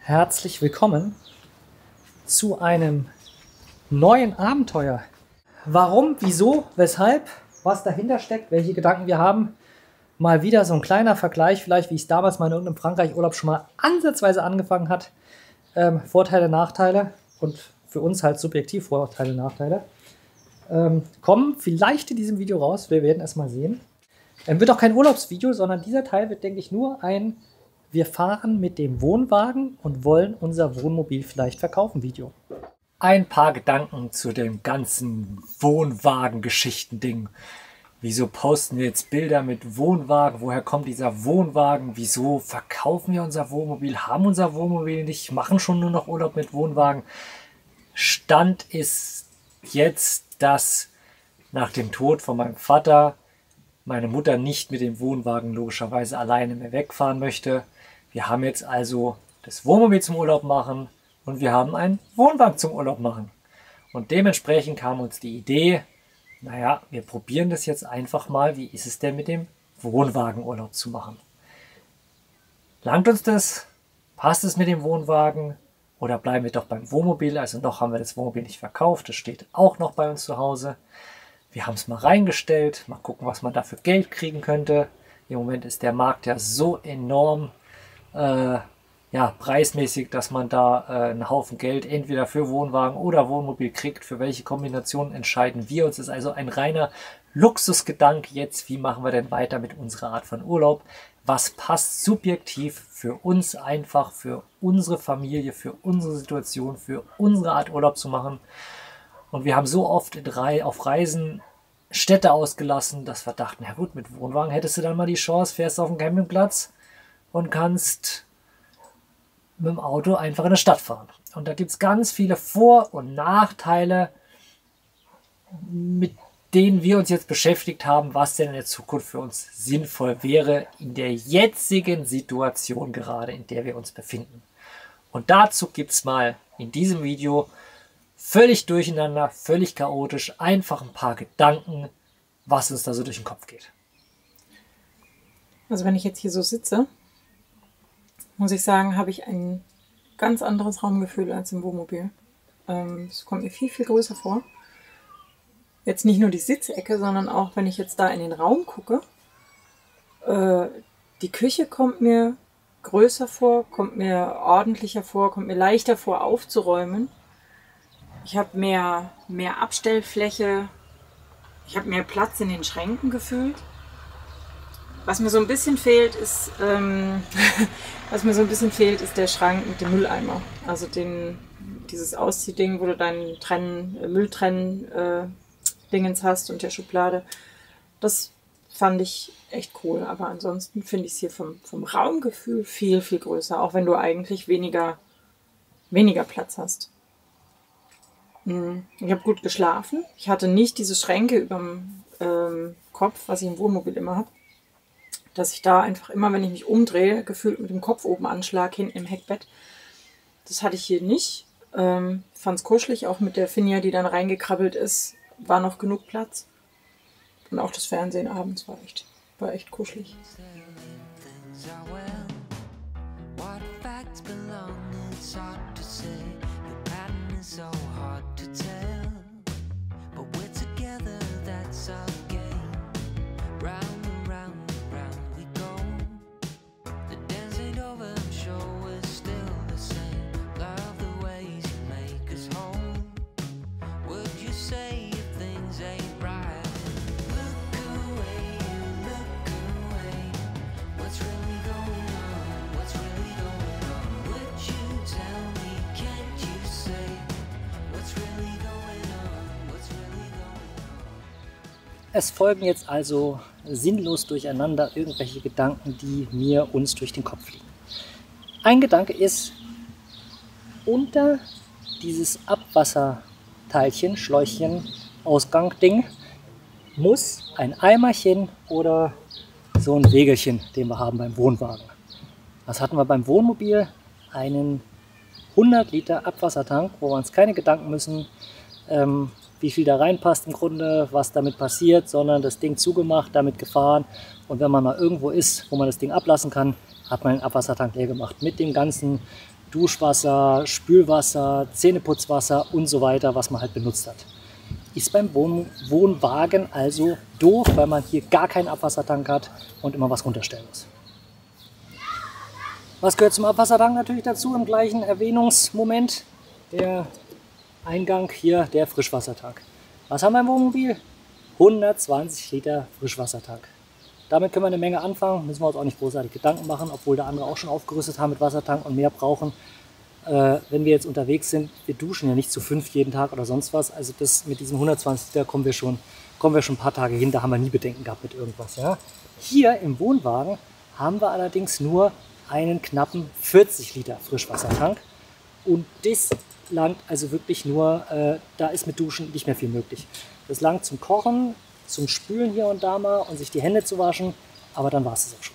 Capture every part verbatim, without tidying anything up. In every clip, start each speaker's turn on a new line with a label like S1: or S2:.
S1: Herzlich willkommen zu einem neuen Abenteuer. Warum, wieso, weshalb, was dahinter steckt, welche Gedanken wir haben. Mal wieder so ein kleiner Vergleich, vielleicht wie es damals mal in irgendeinem Frankreich-Urlaub schon mal ansatzweise angefangen hat. Ähm, Vorteile, Nachteile und für uns halt subjektiv Vorteile, Nachteile. Ähm, kommen vielleicht in diesem Video raus, wir werden es mal sehen. Ähm, wird auch kein Urlaubsvideo, sondern dieser Teil wird, denke ich, nur ein Wir fahren mit dem Wohnwagen und wollen unser Wohnmobil vielleicht verkaufen Video. Ein paar Gedanken zu dem ganzen Wohnwagen-Geschichten-Ding. Wieso posten wir jetzt Bilder mit Wohnwagen? Woher kommt dieser Wohnwagen? Wieso verkaufen wir unser Wohnmobil? Haben unser Wohnmobil nicht? Machen schon nur noch Urlaub mit Wohnwagen? Stand ist jetzt, dass nach dem Tod von meinem Vater meine Mutter nicht mit dem Wohnwagen logischerweise alleine mehr wegfahren möchte. Wir haben jetzt also das Wohnmobil zum Urlaub machen und wir haben einen Wohnwagen zum Urlaub machen. Und dementsprechend kam uns die Idee, naja, wir probieren das jetzt einfach mal, wie ist es denn mit dem Wohnwagenurlaub zu machen? Langt uns das? Passt es mit dem Wohnwagen? Oder bleiben wir doch beim Wohnmobil? Also noch haben wir das Wohnmobil nicht verkauft, das steht auch noch bei uns zu Hause. Wir haben es mal reingestellt, mal gucken, was man da für Geld kriegen könnte. Im Moment ist der Markt ja so enorm äh, ja, preismäßig, dass man da äh, einen Haufen Geld entweder für Wohnwagen oder Wohnmobil kriegt. Für welche Kombination entscheiden wir uns? Das ist also ein reiner Luxusgedanke jetzt. Wie machen wir denn weiter mit unserer Art von Urlaub? Was passt subjektiv für uns einfach, für unsere Familie, für unsere Situation, für unsere Art Urlaub zu machen? Und wir haben so oft auf Reisen Städte ausgelassen, dass wir dachten, ja gut, mit Wohnwagen hättest du dann mal die Chance, fährst auf den Campingplatz und kannst mit dem Auto einfach in eine Stadt fahren. Und da gibt es ganz viele Vor- und Nachteile, mit denen wir uns jetzt beschäftigt haben, was denn in der Zukunft für uns sinnvoll wäre in der jetzigen Situation gerade, in der wir uns befinden. Und dazu gibt es mal in diesem Video völlig durcheinander, völlig chaotisch, einfach ein paar Gedanken, was uns da so durch den Kopf geht.
S2: Also wenn ich jetzt hier so sitze, muss ich sagen, habe ich ein ganz anderes Raumgefühl als im Wohnmobil. Ähm, es kommt mir viel, viel größer vor. Jetzt nicht nur die Sitzecke, sondern auch, wenn ich jetzt da in den Raum gucke, äh, die Küche kommt mir größer vor, kommt mir ordentlicher vor, kommt mir leichter vor aufzuräumen. Ich habe mehr, mehr Abstellfläche, ich habe mehr Platz in den Schränken gefühlt. Was mir so ein bisschen fehlt, ist, ähm, was mir so ein bisschen fehlt, ist der Schrank mit dem Mülleimer. Also den, dieses Ausziehding, wo du deinen Trennen, äh, Mülltrennen äh, Dingens hast und der Schublade. Das fand ich echt cool. Aber ansonsten finde ich es hier vom, vom Raumgefühl viel, viel größer. Auch wenn du eigentlich weniger, weniger Platz hast. Ich habe gut geschlafen. Ich hatte nicht diese Schränke über dem ähm, Kopf, was ich im Wohnmobil immer habe. Dass ich da einfach immer, wenn ich mich umdrehe, gefühlt mit dem Kopf oben anschlag, hinten im Heckbett. Das hatte ich hier nicht. Ähm, fand es kuschelig, auch mit der Finja, die dann reingekrabbelt ist, war noch genug Platz. Und auch das Fernsehen abends war echt, war echt kuschelig.
S3: So hard to tell, but we're together, that's our game. Round and round and round we go. The dance ain't over, I'm sure we're still the same. Love the ways you make us whole. Would you say if things ain't right? Look away, look away. What's really going on? What's really going on? Would you tell me, can't you say?
S1: Es folgen jetzt also sinnlos durcheinander irgendwelche Gedanken, die mir uns durch den Kopf fliegen. Ein Gedanke ist, unter dieses Abwasserteilchen, Schläuchchen, Ausgang-Ding muss ein Eimerchen oder so ein Wägelchen, den wir haben beim Wohnwagen. Was hatten wir beim Wohnmobil? Einen hundert Liter Abwassertank, wo wir uns keine Gedanken müssen, ähm, wie viel da reinpasst im Grunde, was damit passiert, sondern das Ding zugemacht, damit gefahren. Und wenn man mal irgendwo ist, wo man das Ding ablassen kann, hat man den Abwassertank leer gemacht. Mit dem ganzen Duschwasser, Spülwasser, Zähneputzwasser und so weiter, was man halt benutzt hat. Ist beim Wohn Wohnwagen also doof, weil man hier gar keinen Abwassertank hat und immer was runterstellen muss. Was gehört zum Abwassertank natürlich dazu im gleichen Erwähnungsmoment? Der Eingang hier, der Frischwassertank. Was haben wir im Wohnmobil? hundertzwanzig Liter Frischwassertank. Damit können wir eine Menge anfangen, müssen wir uns auch nicht großartig Gedanken machen, obwohl da andere auch schon aufgerüstet haben mit Wassertank und mehr brauchen. Äh, wenn wir jetzt unterwegs sind, wir duschen ja nicht zu fünf jeden Tag oder sonst was, also das mit diesem hundertzwanzig Liter kommen wir schon, kommen wir schon ein paar Tage hin, da haben wir nie Bedenken gehabt mit irgendwas. Ja? Hier im Wohnwagen haben wir allerdings nur einen knappen vierzig Liter Frischwassertank und das langt also wirklich nur, äh, da ist mit Duschen nicht mehr viel möglich. Das langt zum Kochen, zum Spülen hier und da mal und sich die Hände zu waschen, aber dann war es das auch schon.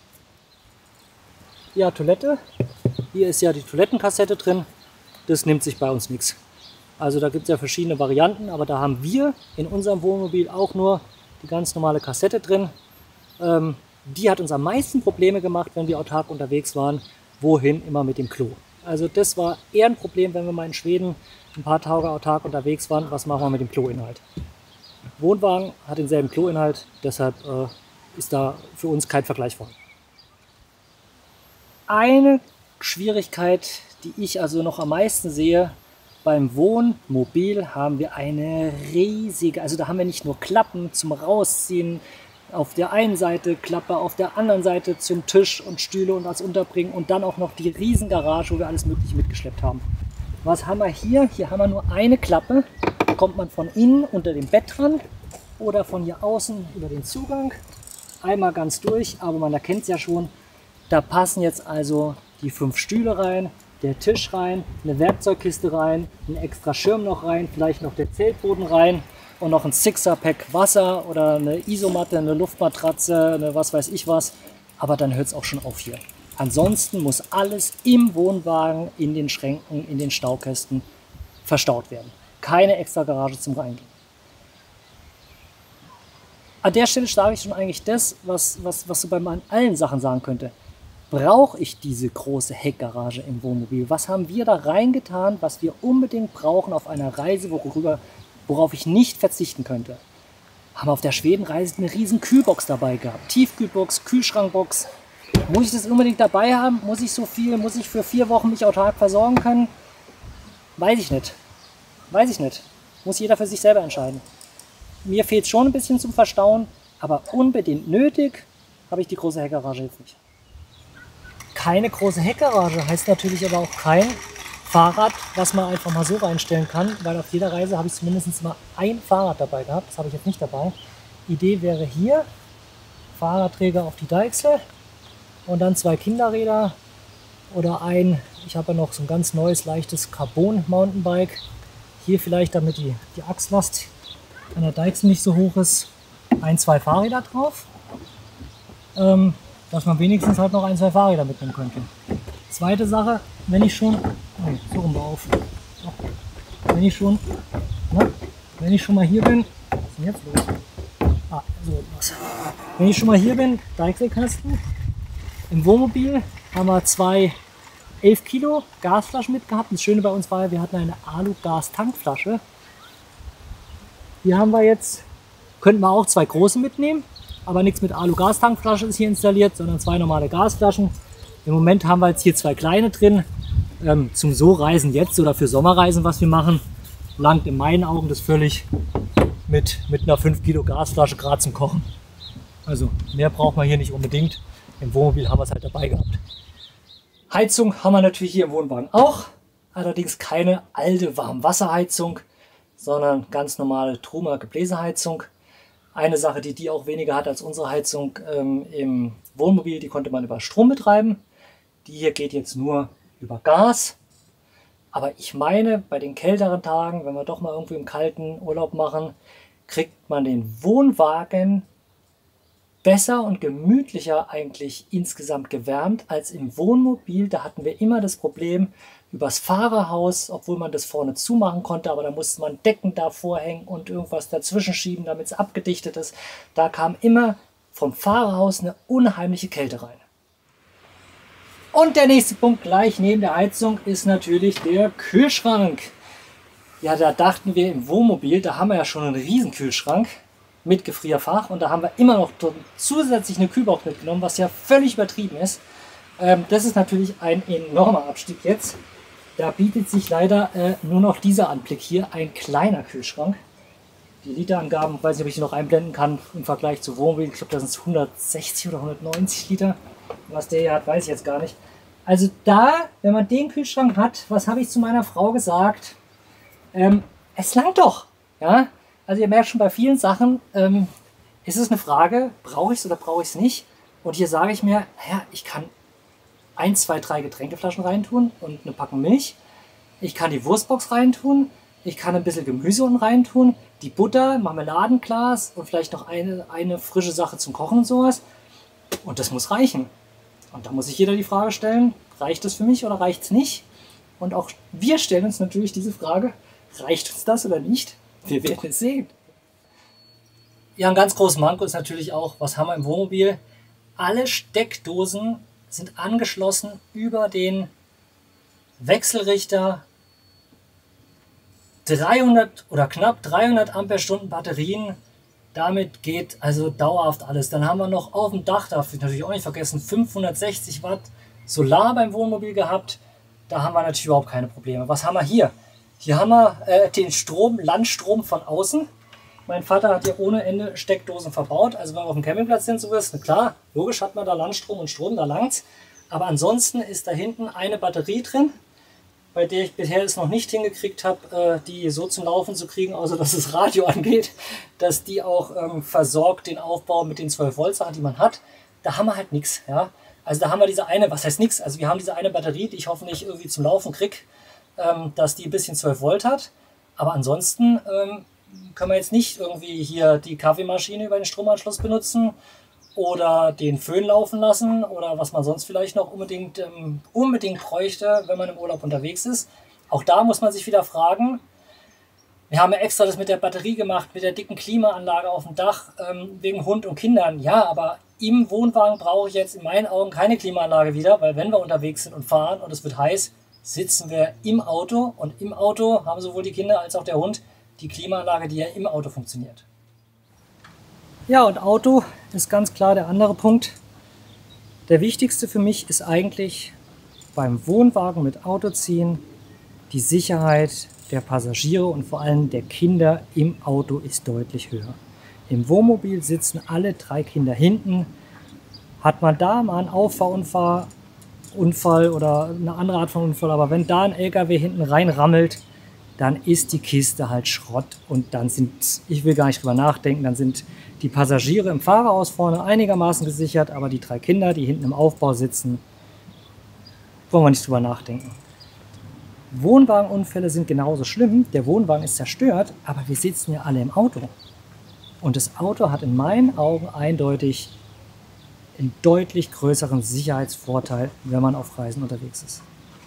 S1: Ja, Toilette. Hier ist ja die Toilettenkassette drin. Das nimmt sich bei uns nichts. Also da gibt es ja verschiedene Varianten, aber da haben wir in unserem Wohnmobil auch nur die ganz normale Kassette drin. Ähm, die hat uns am meisten Probleme gemacht, wenn wir autark unterwegs waren. Wohin? Immer mit dem Klo. Also das war eher ein Problem, wenn wir mal in Schweden ein paar Tage autark unterwegs waren. Was machen wir mit dem Kloinhalt? Wohnwagen hat denselben Kloinhalt, deshalb äh, ist da für uns kein Vergleich vorhanden. Eine Schwierigkeit, die ich also noch am meisten sehe, beim Wohnmobil haben wir eine riesige, also da haben wir nicht nur Klappen zum Rausziehen, auf der einen Seite Klappe, auf der anderen Seite zum Tisch und Stühle und was unterbringen und dann auch noch die riesen Garage, wo wir alles Mögliche mitgeschleppt haben. Was haben wir hier? Hier haben wir nur eine Klappe, da kommt man von innen unter dem Bett dran oder von hier außen über den Zugang, einmal ganz durch, aber man erkennt es ja schon, da passen jetzt also die fünf Stühle rein, der Tisch rein, eine Werkzeugkiste rein, ein extra Schirm noch rein, vielleicht noch der Zeltboden rein und noch ein Sixer-Pack Wasser oder eine Isomatte, eine Luftmatratze, eine was weiß ich was. Aber dann hört es auch schon auf hier. Ansonsten muss alles im Wohnwagen, in den Schränken, in den Staukästen verstaut werden. Keine extra Garage zum Reingehen. An der Stelle sage ich schon eigentlich das, was, was, was so bei allen Sachen sagen könnte. Brauche ich diese große Heckgarage im Wohnmobil? Was haben wir da reingetan, was wir unbedingt brauchen auf einer Reise, worüber, worauf ich nicht verzichten könnte? Haben wir auf der Schwedenreise eine riesen Kühlbox dabei gehabt. Tiefkühlbox, Kühlschrankbox. Muss ich das unbedingt dabei haben? Muss ich so viel? Muss ich für vier Wochen mich autark versorgen können? Weiß ich nicht. Weiß ich nicht. Muss jeder für sich selber entscheiden. Mir fehlt es schon ein bisschen zum Verstauen, aber unbedingt nötig habe ich die große Heckgarage jetzt nicht. Keine große Heckgarage heißt natürlich aber auch kein Fahrrad, was man einfach mal so reinstellen kann, weil auf jeder Reise habe ich zumindest mal ein Fahrrad dabei gehabt. Das habe ich jetzt nicht dabei. Idee wäre hier, Fahrradträger auf die Deichsel und dann zwei Kinderräder oder ein, ich habe ja noch so ein ganz neues, leichtes Carbon-Mountainbike. Hier vielleicht, damit die, die Achslast an der Deichsel nicht so hoch ist, ein, zwei Fahrräder drauf. Ähm, dass man wenigstens halt noch ein, zwei Fahrräder mitnehmen könnte. Zweite Sache, wenn ich schon, oh, so rum auf, wenn ich schon, na, wenn ich schon mal hier bin, was ist denn jetzt los? Ah, so was. Wenn ich schon mal hier bin, Deichselkasten. Im Wohnmobil haben wir zwei elf Kilo Gasflaschen mitgehabt. Das Schöne bei uns war, wir hatten eine Alu-Gas-Tankflasche. Hier haben wir jetzt, könnten wir auch zwei große mitnehmen. Aber nichts mit Alu-Gas-Tankflasche ist hier installiert, sondern zwei normale Gasflaschen. Im Moment haben wir jetzt hier zwei kleine drin. Ähm, zum So-Reisen jetzt oder für Sommerreisen, was wir machen, langt in meinen Augen das völlig mit, mit einer fünf Kilo Gasflasche gerade zum Kochen. Also mehr braucht man hier nicht unbedingt. Im Wohnmobil haben wir es halt dabei gehabt. Heizung haben wir natürlich hier im Wohnwagen auch. Allerdings keine alte Warmwasserheizung, sondern ganz normale Trumer Gebläseheizung. Eine Sache, die die auch weniger hat als unsere Heizung ähm, im Wohnmobil, die konnte man über Strom betreiben. Die hier geht jetzt nur über Gas. Aber ich meine, bei den kälteren Tagen, wenn wir doch mal irgendwo im kalten Urlaub machen, kriegt man den Wohnwagen besser und gemütlicher eigentlich insgesamt gewärmt als im Wohnmobil. Da hatten wir immer das Problem übers Fahrerhaus, obwohl man das vorne zumachen konnte, aber da musste man Decken davor hängen und irgendwas dazwischen schieben, damit es abgedichtet ist. Da kam immer vom Fahrerhaus eine unheimliche Kälte rein. Und der nächste Punkt gleich neben der Heizung ist natürlich der Kühlschrank. Ja, da dachten wir im Wohnmobil, da haben wir ja schon einen riesen Kühlschrank mit Gefrierfach und da haben wir immer noch zusätzlich eine Kühlbox mitgenommen, was ja völlig übertrieben ist. Ähm, das ist natürlich ein enormer Abstieg jetzt. Da bietet sich leider äh, nur noch dieser Anblick hier, ein kleiner Kühlschrank. Die Literangaben, weiß nicht, ob ich die noch einblenden kann im Vergleich zu Wohnmobil. Ich glaube, das sind hundertsechzig oder hundertneunzig Liter. Was der hier hat, weiß ich jetzt gar nicht. Also da, wenn man den Kühlschrank hat, was habe ich zu meiner Frau gesagt? Ähm, es langt doch. Ja? Also ihr merkt schon, bei vielen Sachen ähm, ist es eine Frage, brauche ich es oder brauche ich es nicht? Und hier sage ich mir, naja, ich kann ein, zwei, drei Getränkeflaschen reintun und eine Packung Milch. Ich kann die Wurstbox reintun. Ich kann ein bisschen Gemüse unten reintun. Die Butter, Marmeladenglas und vielleicht noch eine, eine frische Sache zum Kochen und sowas. Und das muss reichen. Und da muss sich jeder die Frage stellen, reicht das für mich oder reicht es nicht? Und auch wir stellen uns natürlich diese Frage, reicht uns das oder nicht? Wir werden es sehen. Ja, ein ganz großes Manko ist natürlich auch, was haben wir im Wohnmobil? Alle Steckdosen sind angeschlossen über den Wechselrichter. dreihundert oder knapp dreihundert Ampere-Stunden Batterien. Damit geht also dauerhaft alles. Dann haben wir noch auf dem Dach, darf ich natürlich auch nicht vergessen, fünfhundertsechzig Watt Solar beim Wohnmobil gehabt. Da haben wir natürlich überhaupt keine Probleme. Was haben wir hier? Hier haben wir äh, den Strom, Landstrom von außen. Mein Vater hat hier ohne Ende Steckdosen verbaut. Also wenn wir auf dem Campingplatz sind, so ist klar, logisch hat man da Landstrom und Strom, da langt's. Aber ansonsten ist da hinten eine Batterie drin, bei der ich bisher es noch nicht hingekriegt habe, die so zum Laufen zu kriegen, außer dass das Radio angeht, dass die auch ähm, versorgt den Aufbau mit den zwölf Volt Sachen, die man hat. Da haben wir halt nichts. Ja? Also da haben wir diese eine, was heißt nichts? Also wir haben diese eine Batterie, die ich hoffentlich irgendwie zum Laufen kriege, ähm, dass die ein bisschen zwölf Volt hat. Aber ansonsten ähm, können wir jetzt nicht irgendwie hier die Kaffeemaschine über den Stromanschluss benutzen oder den Föhn laufen lassen oder was man sonst vielleicht noch unbedingt, ähm, unbedingt bräuchte, wenn man im Urlaub unterwegs ist. Auch da muss man sich wieder fragen, wir haben ja extra das mit der Batterie gemacht, mit der dicken Klimaanlage auf dem Dach, ähm, wegen Hund und Kindern. Ja, aber im Wohnwagen brauche ich jetzt in meinen Augen keine Klimaanlage wieder, weil wenn wir unterwegs sind und fahren und es wird heiß, sitzen wir im Auto und im Auto haben sowohl die Kinder als auch der Hund die Klimaanlage, die ja im Auto funktioniert. Ja, und Auto ist ganz klar der andere Punkt. Der wichtigste für mich ist eigentlich beim Wohnwagen mit Auto ziehen die Sicherheit der Passagiere und vor allem der Kinder im Auto ist deutlich höher. Im Wohnmobil sitzen alle drei Kinder hinten. Hat man da mal einen Auffahrunfall Unfall oder eine andere Art von Unfall, aber wenn da ein L K W hinten reinrammelt, dann ist die Kiste halt Schrott und dann sind, ich will gar nicht drüber nachdenken, dann sind die Passagiere im Fahrerhaus vorne einigermaßen gesichert, aber die drei Kinder, die hinten im Aufbau sitzen, wollen wir nicht drüber nachdenken. Wohnwagenunfälle sind genauso schlimm, der Wohnwagen ist zerstört, aber wir sitzen ja alle im Auto. Und das Auto hat in meinen Augen eindeutig einen deutlich größeren Sicherheitsvorteil, wenn man auf Reisen unterwegs ist.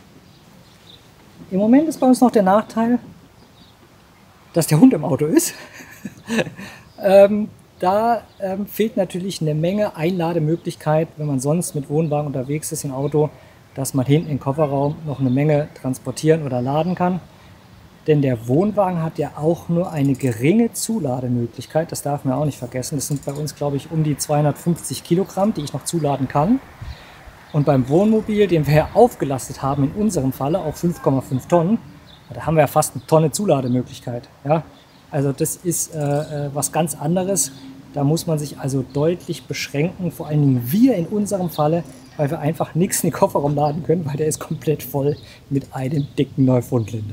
S1: Im Moment ist bei uns noch der Nachteil, dass der Hund im Auto ist. ähm, da ähm, fehlt natürlich eine Menge Einlademöglichkeit, wenn man sonst mit Wohnwagen unterwegs ist im Auto, dass man hinten im Kofferraum noch eine Menge transportieren oder laden kann. Denn der Wohnwagen hat ja auch nur eine geringe Zulademöglichkeit, das darf man auch nicht vergessen. Das sind bei uns, glaube ich, um die zweihundertfünfzig Kilogramm, die ich noch zuladen kann. Und beim Wohnmobil, den wir ja aufgelastet haben, in unserem Falle auf fünf Komma fünf Tonnen, da haben wir ja fast eine Tonne Zulademöglichkeit. Ja? Also das ist äh, was ganz anderes. Da muss man sich also deutlich beschränken, vor allen Dingen wir in unserem Falle, weil wir einfach nichts in den Kofferraum laden können, weil der ist komplett voll mit einem dicken Neufundländer.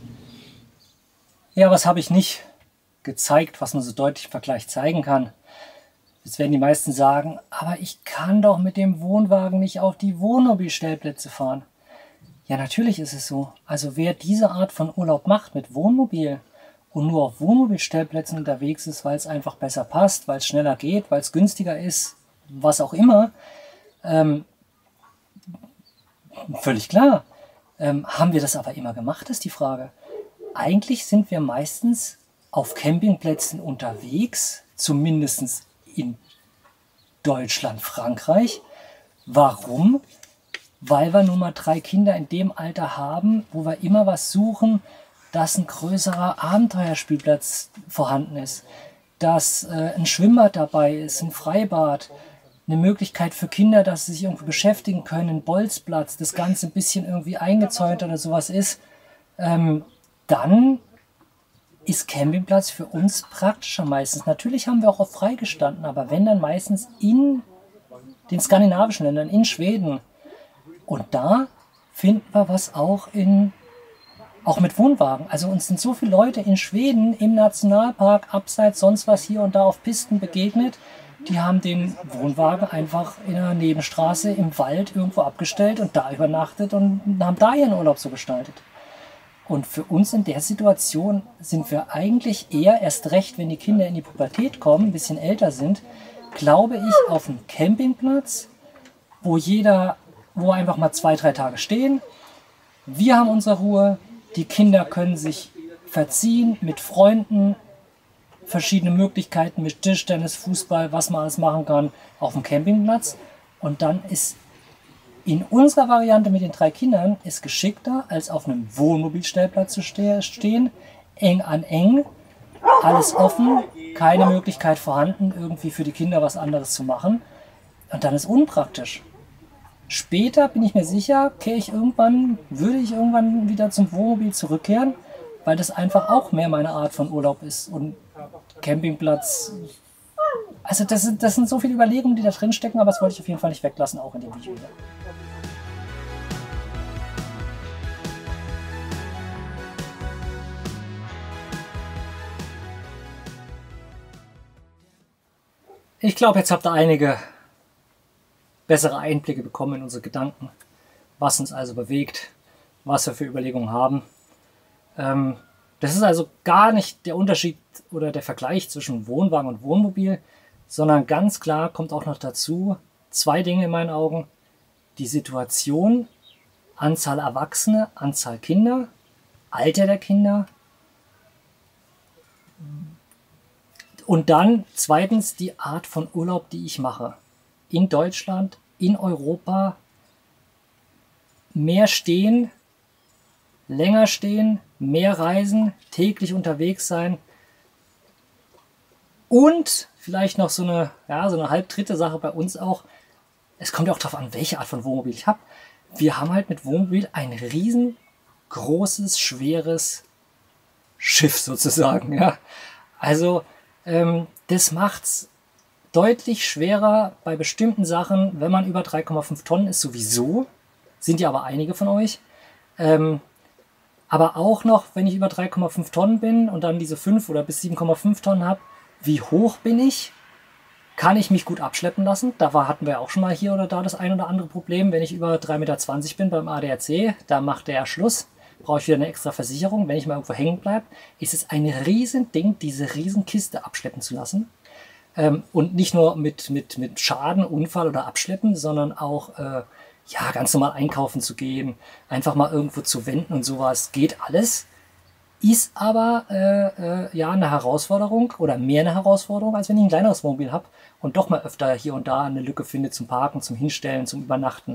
S1: Ja, was habe ich nicht gezeigt, was man so deutlich im Vergleich zeigen kann? Jetzt werden die meisten sagen, aber ich kann doch mit dem Wohnwagen nicht auf die Wohnmobilstellplätze fahren. Ja, natürlich ist es so. Also wer diese Art von Urlaub macht mit Wohnmobil und nur auf Wohnmobilstellplätzen unterwegs ist, weil es einfach besser passt, weil es schneller geht, weil es günstiger ist, was auch immer, ähm, völlig klar. Ähm, haben wir das aber immer gemacht, ist die Frage. Eigentlich sind wir meistens auf Campingplätzen unterwegs, zumindest in Deutschland, Frankreich. Warum? weil wir nun mal drei Kinder in dem Alter haben, wo wir immer was suchen, dass ein größerer Abenteuerspielplatz vorhanden ist, dass äh, ein Schwimmbad dabei ist, ein Freibad, eine Möglichkeit für Kinder, dass sie sich irgendwie beschäftigen können, ein Bolzplatz, das Ganze ein bisschen irgendwie eingezäunt oder sowas ist, ähm, dann ist Campingplatz für uns praktischer meistens. Natürlich haben wir auch auf frei gestanden, aber wenn dann meistens in den skandinavischen Ländern, in Schweden. Und da finden wir was auch in auch mit Wohnwagen. Also uns sind so viele Leute in Schweden im Nationalpark, abseits sonst was hier und da auf Pisten begegnet. Die haben den Wohnwagen einfach in einer Nebenstraße im Wald irgendwo abgestellt und da übernachtet und haben da ihren Urlaub so gestaltet. Und für uns in der Situation sind wir eigentlich eher, erst recht, wenn die Kinder in die Pubertät kommen, ein bisschen älter sind, glaube ich, auf einem Campingplatz, wo jeder, wo einfach mal zwei, drei Tage stehen. Wir haben unsere Ruhe, die Kinder können sich verziehen mit Freunden, verschiedene Möglichkeiten mit Tischtennis, Fußball, was man alles machen kann, auf dem Campingplatz. Und dann ist in unserer Variante mit den drei Kindern ist geschickter, als auf einem Wohnmobilstellplatz zu ste- stehen, eng an eng, alles offen, keine Möglichkeit vorhanden, irgendwie für die Kinder was anderes zu machen. Und dann ist unpraktisch. Später bin ich mir sicher, kehre ich irgendwann, würde ich irgendwann wieder zum Wohnmobil zurückkehren, weil das einfach auch mehr meine Art von Urlaub ist. Und Campingplatz, also das sind, das sind so viele Überlegungen, die da drin stecken, aber das wollte ich auf jeden Fall nicht weglassen, auch in dem Video hier. Ich glaube, jetzt habt ihr einige bessere Einblicke bekommen in unsere Gedanken, was uns also bewegt, was wir für Überlegungen haben. Ähm, das ist also gar nicht der Unterschied oder der Vergleich zwischen Wohnwagen und Wohnmobil, sondern ganz klar kommt auch noch dazu zwei Dinge in meinen Augen. Die Situation, Anzahl Erwachsene, Anzahl Kinder, Alter der Kinder. Und dann zweitens die Art von Urlaub, die ich mache. In Deutschland, in Europa, mehr stehen, länger stehen, mehr reisen, täglich unterwegs sein und vielleicht noch so eine, ja, so eine halb dritte Sache bei uns auch. Es kommt ja auch darauf an, welche Art von Wohnmobil ich habe. Wir haben halt mit Wohnmobil ein riesengroßes, schweres Schiff sozusagen. Ja. Also ähm, das macht's deutlich schwerer bei bestimmten Sachen, wenn man über drei Komma fünf Tonnen ist, sowieso. Sind ja aber einige von euch. Ähm, aber auch noch, wenn ich über drei Komma fünf Tonnen bin und dann diese fünf oder bis sieben Komma fünf Tonnen habe, wie hoch bin ich? Kann ich mich gut abschleppen lassen? Da war, hatten wir auch schon mal hier oder da das ein oder andere Problem. Wenn ich über drei Meter zwanzig bin beim A D A C, da macht der Schluss. Brauche ich wieder eine extra Versicherung. Wenn ich mal irgendwo hängen bleibe, ist es ein Riesending, diese Riesenkiste abschleppen zu lassen. Ähm, und nicht nur mit, mit, mit Schaden, Unfall oder Abschleppen, sondern auch äh, ja, ganz normal einkaufen zu gehen, einfach mal irgendwo zu wenden und sowas. Geht alles. Ist aber äh, äh, ja eine Herausforderung oder mehr eine Herausforderung, als wenn ich ein kleineres Wohnmobil habe und doch mal öfter hier und da eine Lücke finde zum Parken, zum Hinstellen, zum Übernachten.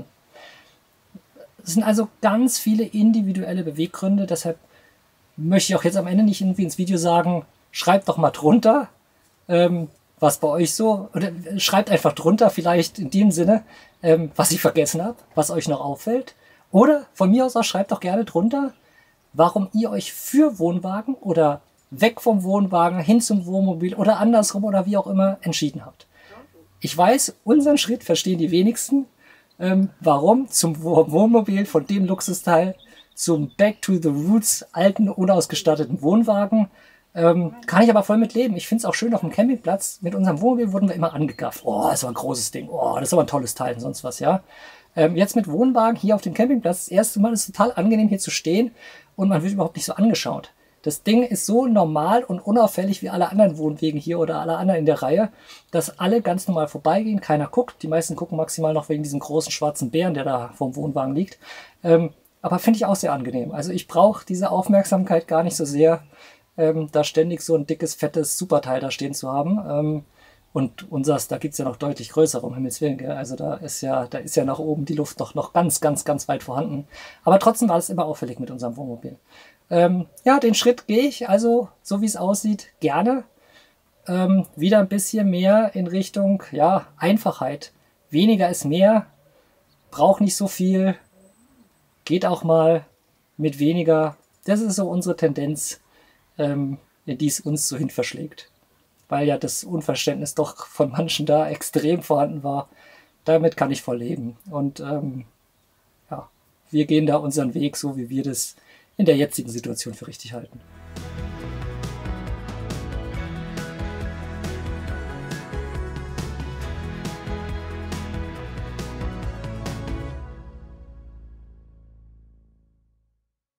S1: Es sind also ganz viele individuelle Beweggründe, deshalb möchte ich auch jetzt am Ende nicht irgendwie ins Video sagen, schreibt doch mal drunter, ähm, was bei euch so, oder schreibt einfach drunter, vielleicht in dem Sinne, ähm, was ich vergessen habe, was euch noch auffällt. Oder von mir aus auch schreibt doch gerne drunter, warum ihr euch für Wohnwagen oder weg vom Wohnwagen hin zum Wohnmobil oder andersrum oder wie auch immer entschieden habt. Ich weiß, unseren Schritt verstehen die wenigsten. Ähm, warum? Zum Wohnmobil von dem Luxusteil zum Back to the Roots alten, unausgestatteten Wohnwagen. Ähm, kann ich aber voll mit leben. Ich finde es auch schön auf dem Campingplatz. Mit unserem Wohnmobil wurden wir immer angegafft. Oh, das war ein großes Ding. Oh, das ist aber ein tolles Teil und sonst was, ja. Ähm, jetzt mit Wohnwagen hier auf dem Campingplatz. Das erste Mal ist es total angenehm hier zu stehen und man wird überhaupt nicht so angeschaut. Das Ding ist so normal und unauffällig wie alle anderen Wohnwegen hier oder alle anderen in der Reihe, dass alle ganz normal vorbeigehen, keiner guckt. Die meisten gucken maximal noch wegen diesem großen schwarzen Bären, der da vorm Wohnwagen liegt. Ähm, aber finde ich auch sehr angenehm. Also ich brauche diese Aufmerksamkeit gar nicht so sehr, ähm, da ständig so ein dickes, fettes Superteil da stehen zu haben. Ähm, Und unseres, da gibt es ja noch deutlich größere, um Himmels Willen. Gell? Also da ist ja, da ist ja nach oben die Luft noch, noch ganz, ganz, ganz weit vorhanden. Aber trotzdem war es immer auffällig mit unserem Wohnmobil. Ähm, ja, den Schritt gehe ich also, so wie es aussieht, gerne. Ähm, wieder ein bisschen mehr in Richtung, ja, Einfachheit. Weniger ist mehr, braucht nicht so viel, geht auch mal mit weniger. Das ist so unsere Tendenz, ähm, in die es uns so hin verschlägt. Weil ja das Unverständnis doch von manchen da extrem vorhanden war. Damit kann ich voll leben. Und ähm, ja, wir gehen da unseren Weg, so wie wir das in der jetzigen Situation für richtig halten.